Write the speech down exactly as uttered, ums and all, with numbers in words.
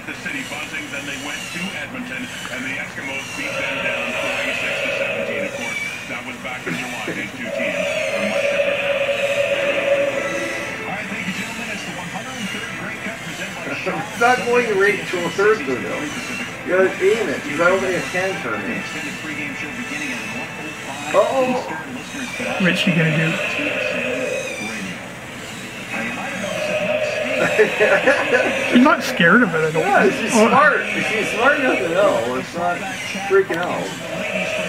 got the city buzzing. Then they went to Edmonton, and the Eskimos beat them down forty-six to seventeen. Of course, that was back in July. These two teams are much different now. All right, ladies and gentlemen, it's the one hundred third Grey Cup presented by Sharp. It's not going right to a third, though. You gotta aim it. You got only a can turn in. Uh-oh. What's she gonna do? She's not scared of it at all. Yeah, she's oh. smart. She's smart enough to know it's not freaking out.